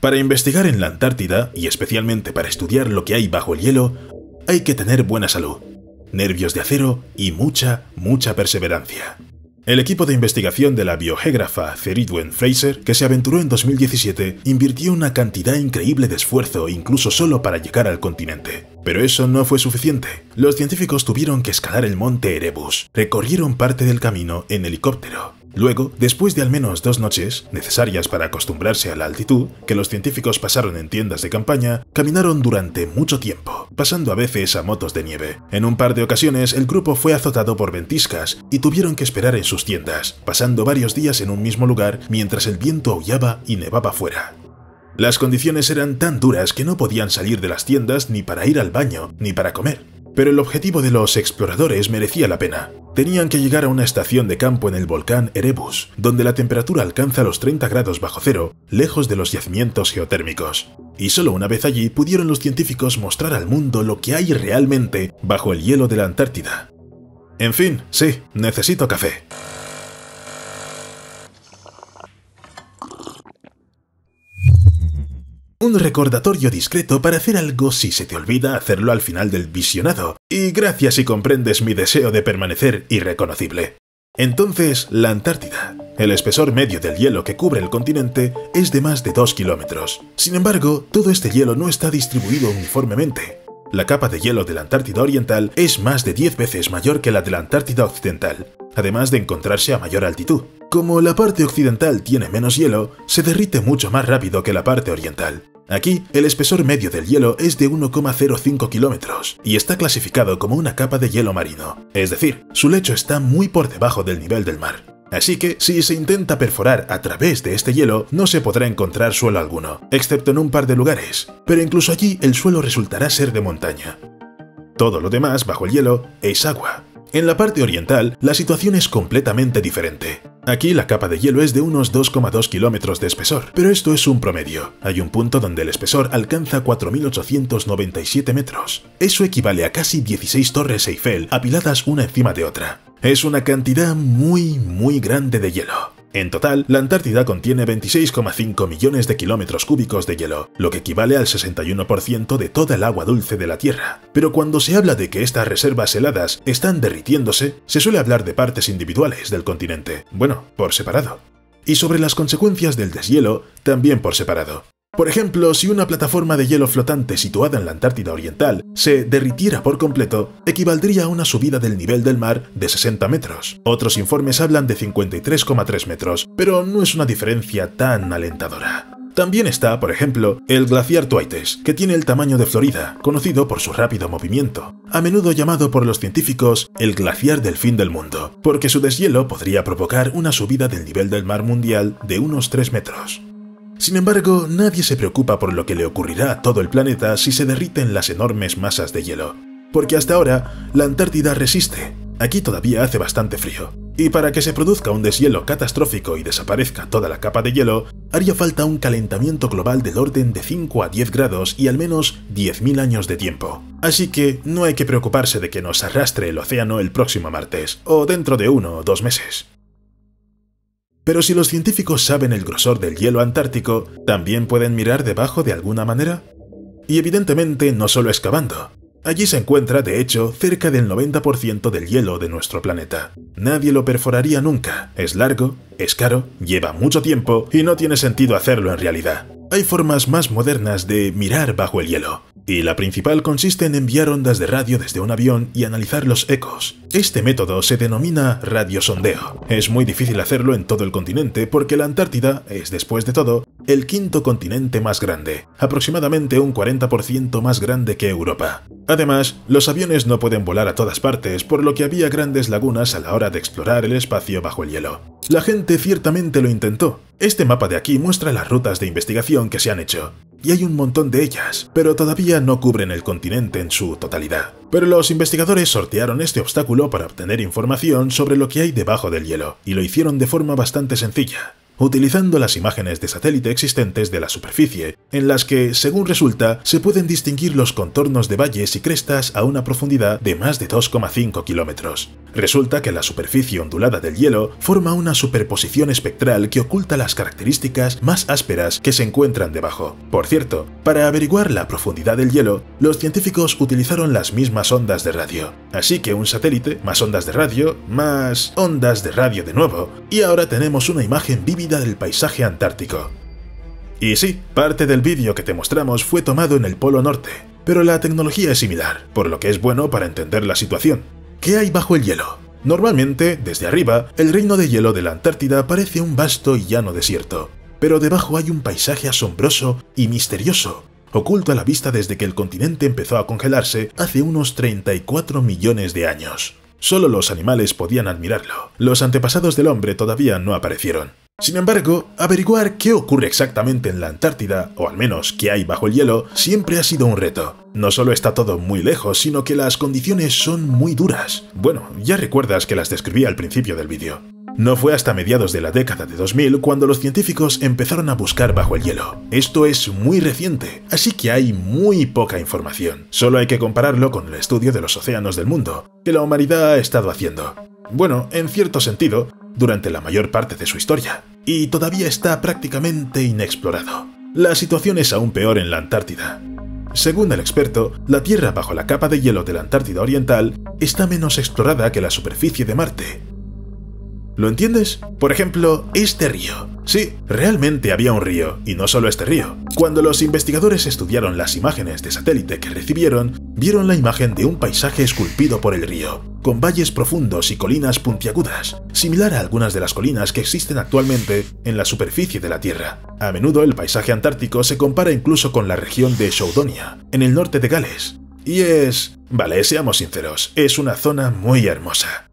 Para investigar en la Antártida, y especialmente para estudiar lo que hay bajo el hielo, hay que tener buena salud, nervios de acero y mucha perseverancia. El equipo de investigación de la biogeógrafa Cerridwen Fraser, que se aventuró en 2017, invirtió una cantidad increíble de esfuerzo incluso solo para llegar al continente. Pero eso no fue suficiente. Los científicos tuvieron que escalar el monte Erebus. Recorrieron parte del camino en helicóptero. Luego, después de al menos 2 noches, necesarias para acostumbrarse a la altitud, que los científicos pasaron en tiendas de campaña, caminaron durante mucho tiempo, pasando a veces a motos de nieve. En un par de ocasiones, el grupo fue azotado por ventiscas y tuvieron que esperar en sus tiendas, pasando varios días en un mismo lugar mientras el viento aullaba y nevaba fuera. Las condiciones eran tan duras que no podían salir de las tiendas ni para ir al baño, ni para comer. Pero el objetivo de los exploradores merecía la pena. Tenían que llegar a una estación de campo en el volcán Erebus, donde la temperatura alcanza los 30 grados bajo cero, lejos de los yacimientos geotérmicos. Y solo una vez allí pudieron los científicos mostrar al mundo lo que hay realmente bajo el hielo de la Antártida. En fin, sí, necesito café. Un recordatorio discreto para hacer algo si se te olvida hacerlo al final del visionado, y gracias si comprendes mi deseo de permanecer irreconocible. Entonces, la Antártida. El espesor medio del hielo que cubre el continente es de más de 2 kilómetros. Sin embargo, todo este hielo no está distribuido uniformemente. La capa de hielo de la Antártida Oriental es más de 10 veces mayor que la de la Antártida Occidental, además de encontrarse a mayor altitud. Como la parte occidental tiene menos hielo, se derrite mucho más rápido que la parte oriental. Aquí, el espesor medio del hielo es de 1,05 kilómetros y está clasificado como una capa de hielo marino, es decir, su lecho está muy por debajo del nivel del mar. Así que, si se intenta perforar a través de este hielo, no se podrá encontrar suelo alguno, excepto en un par de lugares, pero incluso allí el suelo resultará ser de montaña. Todo lo demás bajo el hielo es agua. En la parte oriental, la situación es completamente diferente. Aquí la capa de hielo es de unos 2,2 kilómetros de espesor, pero esto es un promedio. Hay un punto donde el espesor alcanza 4.897 metros. Eso equivale a casi 16 torres Eiffel apiladas una encima de otra. Es una cantidad muy grande de hielo. En total, la Antártida contiene 26,5 millones de kilómetros cúbicos de hielo, lo que equivale al 61% de toda el agua dulce de la Tierra. Pero cuando se habla de que estas reservas heladas están derritiéndose, se suele hablar de partes individuales del continente, bueno, por separado. Y sobre las consecuencias del deshielo, también por separado. Por ejemplo, si una plataforma de hielo flotante situada en la Antártida Oriental se derritiera por completo, equivaldría a una subida del nivel del mar de 60 metros. Otros informes hablan de 53,3 metros, pero no es una diferencia tan alentadora. También está, por ejemplo, el glaciar Thwaites, que tiene el tamaño de Florida, conocido por su rápido movimiento, a menudo llamado por los científicos el glaciar del fin del mundo, porque su deshielo podría provocar una subida del nivel del mar mundial de unos 3 metros. Sin embargo, nadie se preocupa por lo que le ocurrirá a todo el planeta si se derriten las enormes masas de hielo, porque hasta ahora la Antártida resiste. Aquí todavía hace bastante frío, y para que se produzca un deshielo catastrófico y desaparezca toda la capa de hielo, haría falta un calentamiento global del orden de 5 a 10 grados y al menos 10.000 años de tiempo. Así que no hay que preocuparse de que nos arrastre el océano el próximo martes, o dentro de 1 o 2 meses. Pero si los científicos saben el grosor del hielo antártico, ¿también pueden mirar debajo de alguna manera? Y evidentemente no solo excavando. Allí se encuentra, de hecho, cerca del 90% del hielo de nuestro planeta. Nadie lo perforaría nunca. Es largo, es caro, lleva mucho tiempo y no tiene sentido hacerlo en realidad. Hay formas más modernas de mirar bajo el hielo, y la principal consiste en enviar ondas de radio desde un avión y analizar los ecos. Este método se denomina radiosondeo. Es muy difícil hacerlo en todo el continente porque la Antártida es, después de todo, el 5º continente más grande, aproximadamente un 40% más grande que Europa. Además, los aviones no pueden volar a todas partes, por lo que había grandes lagunas a la hora de explorar el espacio bajo el hielo. La gente ciertamente lo intentó. Este mapa de aquí muestra las rutas de investigación que se han hecho, y hay un montón de ellas, pero todavía no cubren el continente en su totalidad. Pero los investigadores sortearon este obstáculo para obtener información sobre lo que hay debajo del hielo, y lo hicieron de forma bastante sencilla. utilizando las imágenes de satélite existentes de la superficie, en las que, según resulta, se pueden distinguir los contornos de valles y crestas a una profundidad de más de 2,5 kilómetros. Resulta que la superficie ondulada del hielo forma una superposición espectral que oculta las características más ásperas que se encuentran debajo. Por cierto, para averiguar la profundidad del hielo, los científicos utilizaron las mismas ondas de radio. Así que un satélite, más ondas de radio, más ondas de radio de nuevo, y ahora tenemos una imagen vívida del paisaje antártico. Y sí, parte del vídeo que te mostramos fue tomado en el Polo Norte, pero la tecnología es similar, por lo que es bueno para entender la situación. ¿Qué hay bajo el hielo? Normalmente, desde arriba, el reino de hielo de la Antártida parece un vasto y llano desierto, pero debajo hay un paisaje asombroso y misterioso, oculto a la vista desde que el continente empezó a congelarse hace unos 34 millones de años. Solo los animales podían admirarlo. Los antepasados del hombre todavía no aparecieron. Sin embargo, averiguar qué ocurre exactamente en la Antártida, o al menos qué hay bajo el hielo, siempre ha sido un reto. No solo está todo muy lejos, sino que las condiciones son muy duras. Bueno, ya recuerdas que las describí al principio del vídeo. No fue hasta mediados de la década de 2000 cuando los científicos empezaron a buscar bajo el hielo. Esto es muy reciente, así que hay muy poca información. Solo hay que compararlo con el estudio de los océanos del mundo, que la humanidad ha estado haciendo. Bueno, en cierto sentido, durante la mayor parte de su historia, y todavía está prácticamente inexplorado. La situación es aún peor en la Antártida. Según el experto, la Tierra bajo la capa de hielo de la Antártida Oriental está menos explorada que la superficie de Marte. ¿Lo entiendes? Por ejemplo, este río. Sí, realmente había un río, y no solo este río. Cuando los investigadores estudiaron las imágenes de satélite que recibieron, vieron la imagen de un paisaje esculpido por el río, con valles profundos y colinas puntiagudas, similar a algunas de las colinas que existen actualmente en la superficie de la Tierra. A menudo el paisaje antártico se compara incluso con la región de Snowdonia, en el norte de Gales. Y vale, seamos sinceros, es una zona muy hermosa.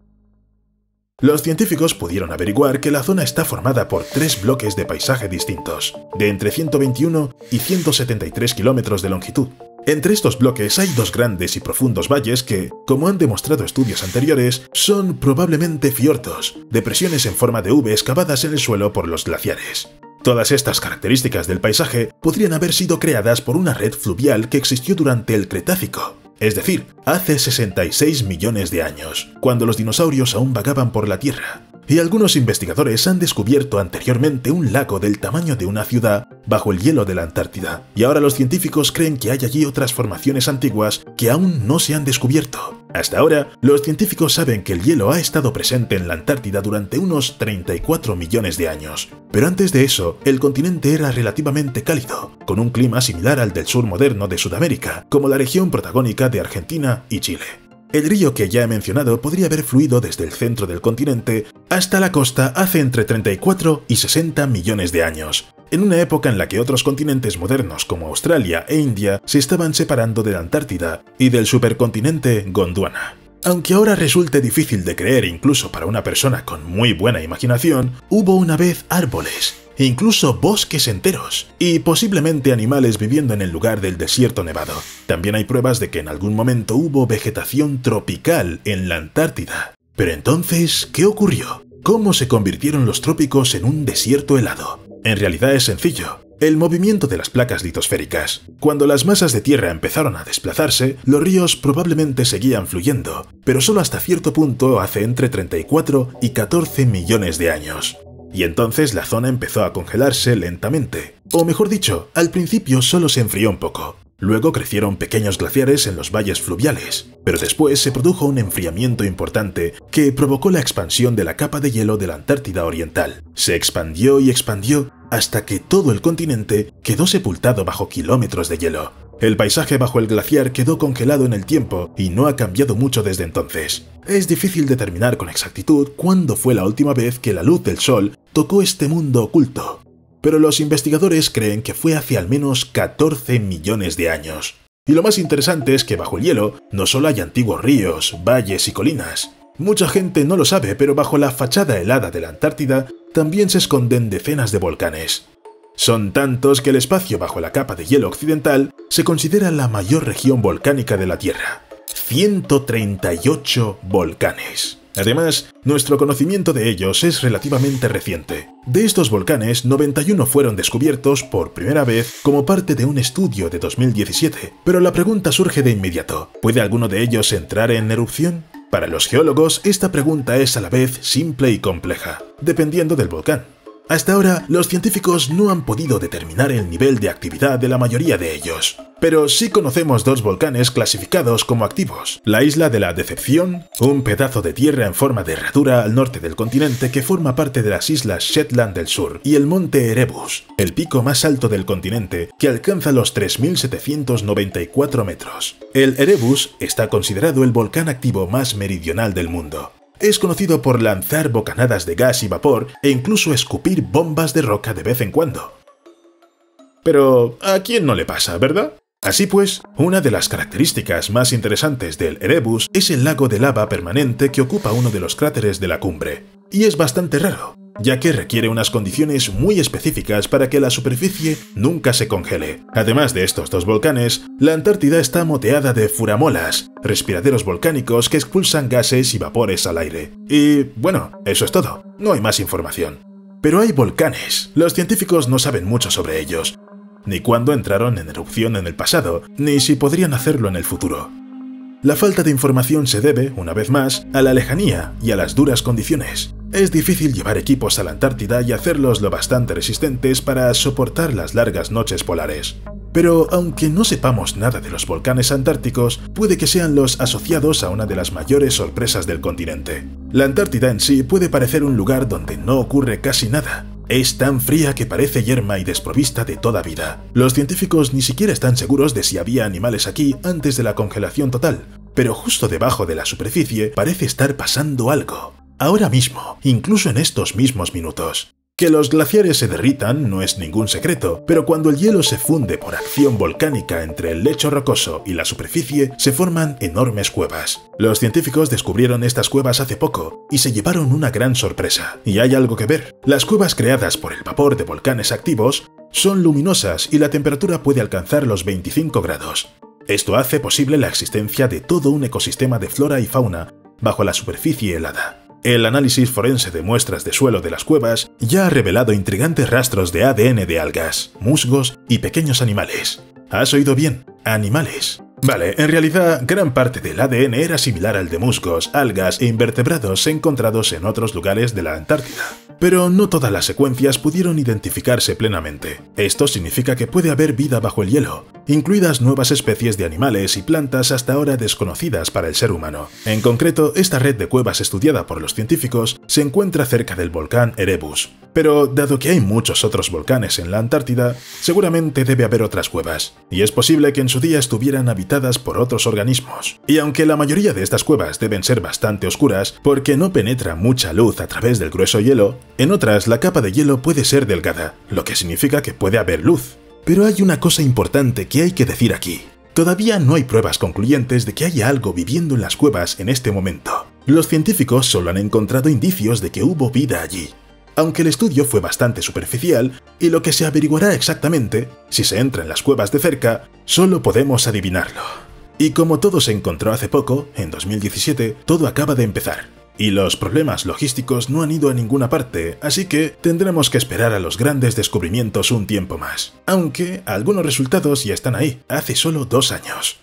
Los científicos pudieron averiguar que la zona está formada por 3 bloques de paisaje distintos, de entre 121 y 173 kilómetros de longitud. Entre estos bloques hay 2 grandes y profundos valles que, como han demostrado estudios anteriores, son probablemente fiordos, depresiones en forma de V excavadas en el suelo por los glaciares. Todas estas características del paisaje podrían haber sido creadas por una red fluvial que existió durante el Cretácico, es decir, hace 66 millones de años, cuando los dinosaurios aún vagaban por la Tierra. Y algunos investigadores han descubierto anteriormente un lago del tamaño de una ciudad bajo el hielo de la Antártida, y ahora los científicos creen que hay allí otras formaciones antiguas que aún no se han descubierto. Hasta ahora, los científicos saben que el hielo ha estado presente en la Antártida durante unos 34 millones de años, pero antes de eso, el continente era relativamente cálido, con un clima similar al del sur moderno de Sudamérica, como la región protagónica de Argentina y Chile. El río que ya he mencionado podría haber fluido desde el centro del continente hasta la costa hace entre 34 y 60 millones de años, en una época en la que otros continentes modernos como Australia e India se estaban separando de la Antártida y del supercontinente Gondwana. Aunque ahora resulte difícil de creer incluso para una persona con muy buena imaginación, hubo una vez árboles, e incluso bosques enteros, y posiblemente animales viviendo en el lugar del desierto nevado. También hay pruebas de que en algún momento hubo vegetación tropical en la Antártida. Pero entonces, ¿qué ocurrió? ¿Cómo se convirtieron los trópicos en un desierto helado? En realidad es sencillo. El movimiento de las placas litosféricas. Cuando las masas de tierra empezaron a desplazarse, los ríos probablemente seguían fluyendo, pero solo hasta cierto punto hace entre 34 y 14 millones de años. Y entonces la zona empezó a congelarse lentamente. O mejor dicho, al principio solo se enfrió un poco. Luego crecieron pequeños glaciares en los valles fluviales, pero después se produjo un enfriamiento importante que provocó la expansión de la capa de hielo de la Antártida Oriental. Se expandió y expandió hasta que todo el continente quedó sepultado bajo kilómetros de hielo. El paisaje bajo el glaciar quedó congelado en el tiempo y no ha cambiado mucho desde entonces. Es difícil determinar con exactitud cuándo fue la última vez que la luz del sol tocó este mundo oculto, pero los investigadores creen que fue hace al menos 14 millones de años. Y lo más interesante es que bajo el hielo no solo hay antiguos ríos, valles y colinas. Mucha gente no lo sabe, pero bajo la fachada helada de la Antártida también se esconden decenas de volcanes. Son tantos que el espacio bajo la capa de hielo occidental se considera la mayor región volcánica de la Tierra. 138 volcanes. Además, nuestro conocimiento de ellos es relativamente reciente. De estos volcanes, 91 fueron descubiertos por primera vez como parte de un estudio de 2017, pero la pregunta surge de inmediato: ¿puede alguno de ellos entrar en erupción? Para los geólogos, esta pregunta es a la vez simple y compleja, dependiendo del volcán. Hasta ahora, los científicos no han podido determinar el nivel de actividad de la mayoría de ellos, pero sí conocemos dos volcanes clasificados como activos: la isla de la Decepción, un pedazo de tierra en forma de herradura al norte del continente que forma parte de las islas Shetland del Sur, y el monte Erebus, el pico más alto del continente, que alcanza los 3.794 metros. El Erebus está considerado el volcán activo más meridional del mundo. Es conocido por lanzar bocanadas de gas y vapor e incluso escupir bombas de roca de vez en cuando. Pero ¿a quién no le pasa, verdad? Así pues, una de las características más interesantes del Erebus es el lago de lava permanente que ocupa uno de los cráteres de la cumbre. Y es bastante raro, ya que requiere unas condiciones muy específicas para que la superficie nunca se congele. Además de estos dos volcanes, la Antártida está moteada de furamolas, respiraderos volcánicos que expulsan gases y vapores al aire. Y bueno, eso es todo, no hay más información. Pero hay volcanes. Los científicos no saben mucho sobre ellos, ni cuándo entraron en erupción en el pasado, ni si podrían hacerlo en el futuro. La falta de información se debe, una vez más, a la lejanía y a las duras condiciones. Es difícil llevar equipos a la Antártida y hacerlos lo bastante resistentes para soportar las largas noches polares. Pero aunque no sepamos nada de los volcanes antárticos, puede que sean los asociados a una de las mayores sorpresas del continente. La Antártida en sí puede parecer un lugar donde no ocurre casi nada. Es tan fría que parece yerma y desprovista de toda vida. Los científicos ni siquiera están seguros de si había animales aquí antes de la congelación total, pero justo debajo de la superficie parece estar pasando algo. Ahora mismo, incluso en estos mismos minutos. Que los glaciares se derritan no es ningún secreto, pero cuando el hielo se funde por acción volcánica entre el lecho rocoso y la superficie, se forman enormes cuevas. Los científicos descubrieron estas cuevas hace poco y se llevaron una gran sorpresa. Y hay algo que ver. Las cuevas creadas por el vapor de volcanes activos son luminosas y la temperatura puede alcanzar los 25 grados. Esto hace posible la existencia de todo un ecosistema de flora y fauna bajo la superficie helada. El análisis forense de muestras de suelo de las cuevas ya ha revelado intrigantes rastros de ADN de algas, musgos y pequeños animales. ¿Has oído bien? Animales. Vale, en realidad, gran parte del ADN era similar al de musgos, algas e invertebrados encontrados en otros lugares de la Antártida. Pero no todas las secuencias pudieron identificarse plenamente. Esto significa que puede haber vida bajo el hielo, incluidas nuevas especies de animales y plantas hasta ahora desconocidas para el ser humano. En concreto, esta red de cuevas estudiada por los científicos se encuentra cerca del volcán Erebus. Pero dado que hay muchos otros volcanes en la Antártida, seguramente debe haber otras cuevas, y es posible que en su día estuvieran habitadas por otros organismos. Y aunque la mayoría de estas cuevas deben ser bastante oscuras porque no penetra mucha luz a través del grueso hielo, en otras la capa de hielo puede ser delgada, lo que significa que puede haber luz. Pero hay una cosa importante que hay que decir aquí. Todavía no hay pruebas concluyentes de que haya algo viviendo en las cuevas en este momento. Los científicos solo han encontrado indicios de que hubo vida allí, aunque el estudio fue bastante superficial y lo que se averiguará exactamente, si se entra en las cuevas de cerca, solo podemos adivinarlo. Y como todo se encontró hace poco, en 2017, todo acaba de empezar. Y los problemas logísticos no han ido a ninguna parte, así que tendremos que esperar a los grandes descubrimientos un tiempo más. Aunque algunos resultados ya están ahí, hace solo 2 años.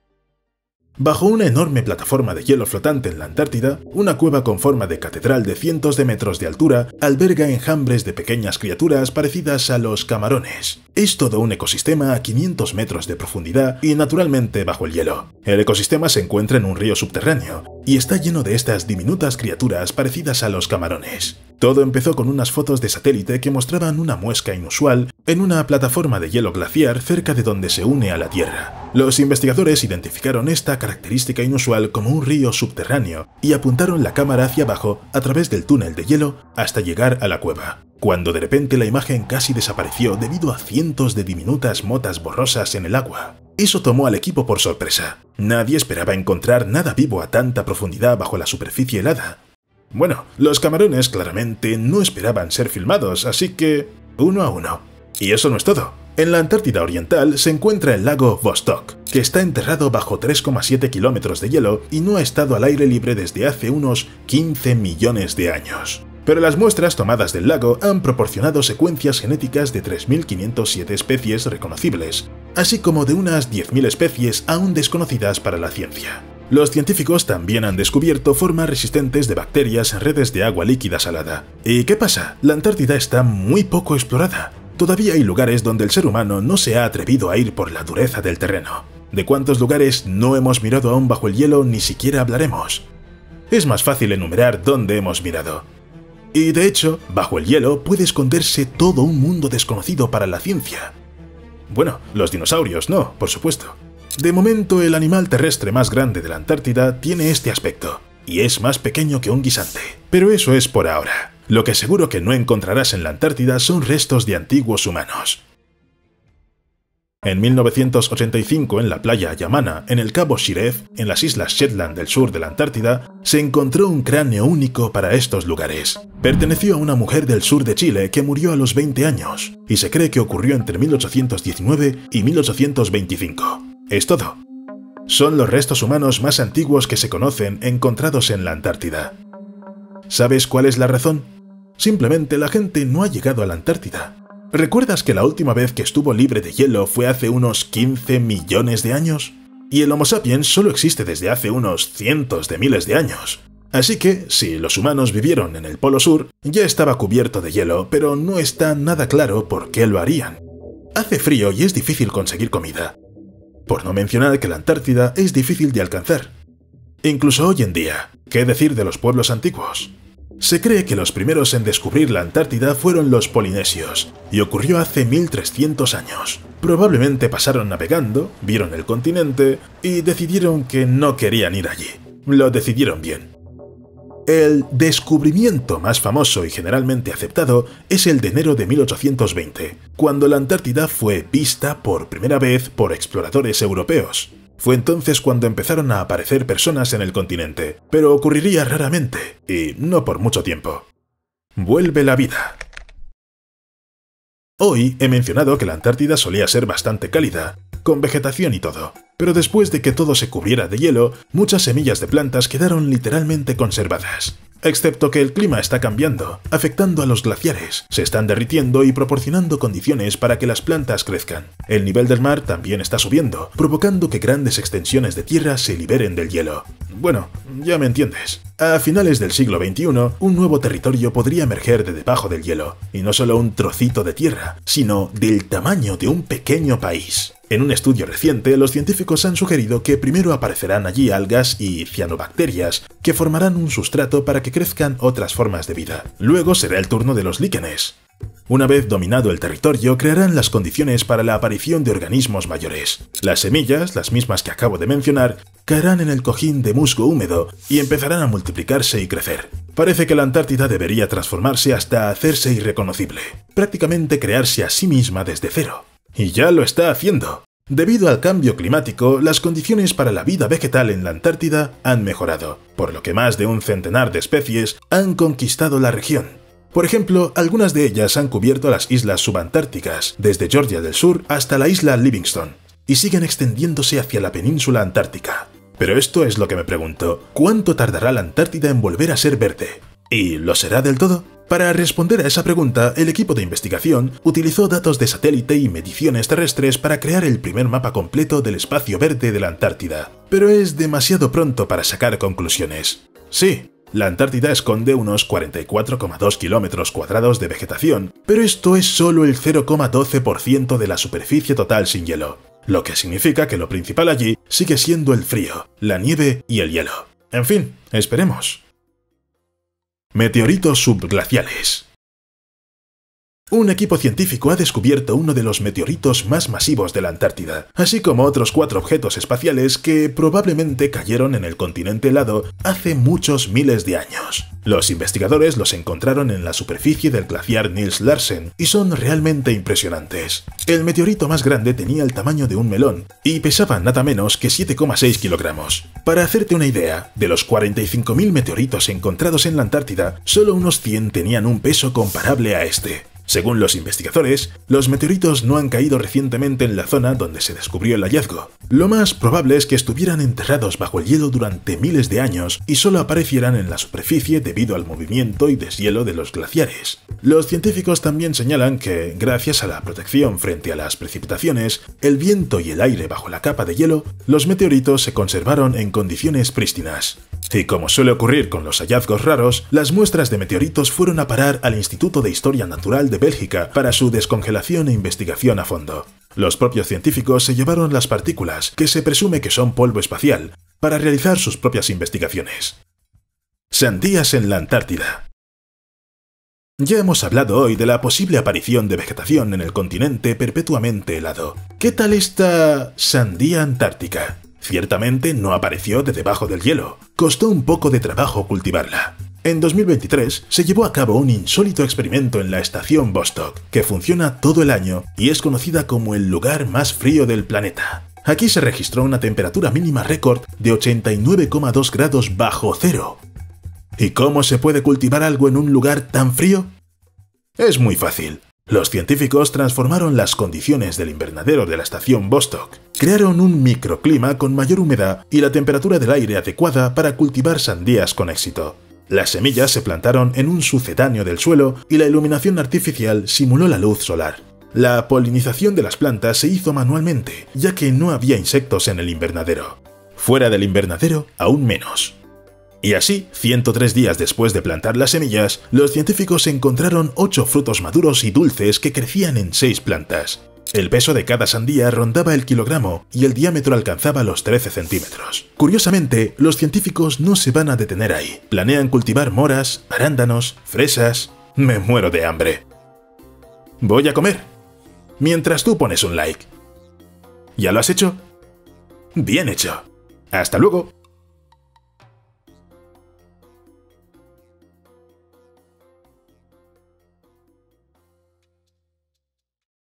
Bajo una enorme plataforma de hielo flotante en la Antártida, una cueva con forma de catedral de cientos de metros de altura alberga enjambres de pequeñas criaturas parecidas a los camarones. Es todo un ecosistema a 500 metros de profundidad y naturalmente bajo el hielo. El ecosistema se encuentra en un río subterráneo y está lleno de estas diminutas criaturas parecidas a los camarones. Todo empezó con unas fotos de satélite que mostraban una muesca inusual en una plataforma de hielo glaciar cerca de donde se une a la Tierra. Los investigadores identificaron esta característica inusual como un río subterráneo y apuntaron la cámara hacia abajo a través del túnel de hielo hasta llegar a la cueva, cuando de repente la imagen casi desapareció debido a cientos de diminutas motas borrosas en el agua. Eso tomó al equipo por sorpresa. Nadie esperaba encontrar nada vivo a tanta profundidad bajo la superficie helada. Bueno, los camarones claramente no esperaban ser filmados, así que 1 a 1. Y eso no es todo. En la Antártida Oriental se encuentra el lago Vostok, que está enterrado bajo 3,7 kilómetros de hielo y no ha estado al aire libre desde hace unos 15 millones de años. Pero las muestras tomadas del lago han proporcionado secuencias genéticas de 3.507 especies reconocibles, así como de unas 10.000 especies aún desconocidas para la ciencia. Los científicos también han descubierto formas resistentes de bacterias en redes de agua líquida salada. ¿Y qué pasa? La Antártida está muy poco explorada. Todavía hay lugares donde el ser humano no se ha atrevido a ir por la dureza del terreno. ¿De cuántos lugares no hemos mirado aún bajo el hielo ni siquiera hablaremos? Es más fácil enumerar dónde hemos mirado. Y de hecho, bajo el hielo puede esconderse todo un mundo desconocido para la ciencia. Bueno, los dinosaurios no, por supuesto. De momento, el animal terrestre más grande de la Antártida tiene este aspecto, y es más pequeño que un guisante. Pero eso es por ahora. Lo que seguro que no encontrarás en la Antártida son restos de antiguos humanos. En 1985, en la playa Yamana, en el cabo Shiref, en las islas Shetland del sur de la Antártida, se encontró un cráneo único para estos lugares. Perteneció a una mujer del sur de Chile que murió a los 20 años, y se cree que ocurrió entre 1819 y 1825. Es todo. Son los restos humanos más antiguos que se conocen encontrados en la Antártida. ¿Sabes cuál es la razón? Simplemente la gente no ha llegado a la Antártida. ¿Recuerdas que la última vez que estuvo libre de hielo fue hace unos 15 millones de años? Y el Homo sapiens solo existe desde hace unos cientos de miles de años. Así que, si los humanos vivieron en el Polo Sur, ya estaba cubierto de hielo, pero no está nada claro por qué lo harían. Hace frío y es difícil conseguir comida. Por no mencionar que la Antártida es difícil de alcanzar. Incluso hoy en día, ¿qué decir de los pueblos antiguos? Se cree que los primeros en descubrir la Antártida fueron los polinesios, y ocurrió hace 1300 años. Probablemente pasaron navegando, vieron el continente y decidieron que no querían ir allí. Lo decidieron bien. El descubrimiento más famoso y generalmente aceptado es el de enero de 1820, cuando la Antártida fue vista por primera vez por exploradores europeos. Fue entonces cuando empezaron a aparecer personas en el continente, pero ocurriría raramente, y no por mucho tiempo. Vuelve la vida. Hoy he mencionado que la Antártida solía ser bastante cálida, con vegetación y todo, pero después de que todo se cubriera de hielo, muchas semillas de plantas quedaron literalmente conservadas. Excepto que el clima está cambiando, afectando a los glaciares, se están derritiendo y proporcionando condiciones para que las plantas crezcan. El nivel del mar también está subiendo, provocando que grandes extensiones de tierra se liberen del hielo. Bueno, ya me entiendes. A finales del siglo XXI, un nuevo territorio podría emerger de debajo del hielo, y no solo un trocito de tierra, sino del tamaño de un pequeño país. En un estudio reciente, los científicos han sugerido que primero aparecerán allí algas y cianobacterias que formarán un sustrato para que crezcan otras formas de vida. Luego será el turno de los líquenes. Una vez dominado el territorio, crearán las condiciones para la aparición de organismos mayores. Las semillas, las mismas que acabo de mencionar, caerán en el cojín de musgo húmedo y empezarán a multiplicarse y crecer. Parece que la Antártida debería transformarse hasta hacerse irreconocible, prácticamente crearse a sí misma desde cero. Y ya lo está haciendo. Debido al cambio climático, las condiciones para la vida vegetal en la Antártida han mejorado, por lo que más de un centenar de especies han conquistado la región. Por ejemplo, algunas de ellas han cubierto las islas subantárticas, desde Georgia del Sur hasta la isla Livingston, y siguen extendiéndose hacia la península antártica. Pero esto es lo que me pregunto, ¿cuánto tardará la Antártida en volver a ser verde? ¿Y lo será del todo? Para responder a esa pregunta, el equipo de investigación utilizó datos de satélite y mediciones terrestres para crear el primer mapa completo del espacio verde de la Antártida. Pero es demasiado pronto para sacar conclusiones. Sí, la Antártida esconde unos 44,2 kilómetros cuadrados de vegetación, pero esto es solo el 0,12% de la superficie total sin hielo, lo que significa que lo principal allí sigue siendo el frío, la nieve y el hielo. En fin, esperemos. Meteoritos subglaciales. Un equipo científico ha descubierto uno de los meteoritos más masivos de la Antártida, así como otros 4 objetos espaciales que probablemente cayeron en el continente helado hace muchos miles de años. Los investigadores los encontraron en la superficie del glaciar Niels Larsen y son realmente impresionantes. El meteorito más grande tenía el tamaño de un melón y pesaba nada menos que 7,6 kilogramos. Para hacerte una idea, de los 45.000 meteoritos encontrados en la Antártida, solo unos 100 tenían un peso comparable a este. Según los investigadores, los meteoritos no han caído recientemente en la zona donde se descubrió el hallazgo. Lo más probable es que estuvieran enterrados bajo el hielo durante miles de años y solo aparecieran en la superficie debido al movimiento y deshielo de los glaciares. Los científicos también señalan que, gracias a la protección frente a las precipitaciones, el viento y el aire bajo la capa de hielo, los meteoritos se conservaron en condiciones prístinas. Y como suele ocurrir con los hallazgos raros, las muestras de meteoritos fueron a parar al Instituto de Historia Natural de Bélgica para su descongelación e investigación a fondo. Los propios científicos se llevaron las partículas, que se presume que son polvo espacial, para realizar sus propias investigaciones. Sandías en la Antártida. Ya hemos hablado hoy de la posible aparición de vegetación en el continente perpetuamente helado. ¿Qué tal esta sandía antártica? Ciertamente no apareció de debajo del hielo. Costó un poco de trabajo cultivarla. En 2023 se llevó a cabo un insólito experimento en la estación Vostok, que funciona todo el año y es conocida como el lugar más frío del planeta. Aquí se registró una temperatura mínima récord de 89,2 grados bajo cero. ¿Y cómo se puede cultivar algo en un lugar tan frío? Es muy fácil. Los científicos transformaron las condiciones del invernadero de la estación Vostok. Crearon un microclima con mayor humedad y la temperatura del aire adecuada para cultivar sandías con éxito. Las semillas se plantaron en un sucedáneo del suelo y la iluminación artificial simuló la luz solar. La polinización de las plantas se hizo manualmente, ya que no había insectos en el invernadero. Fuera del invernadero, aún menos. Y así, 103 días después de plantar las semillas, los científicos encontraron 8 frutos maduros y dulces que crecían en 6 plantas. El peso de cada sandía rondaba el kilogramo y el diámetro alcanzaba los 13 centímetros. Curiosamente, los científicos no se van a detener ahí. Planean cultivar moras, arándanos, fresas... Me muero de hambre. Voy a comer. Mientras tú pones un like. ¿Ya lo has hecho? Bien hecho. Hasta luego.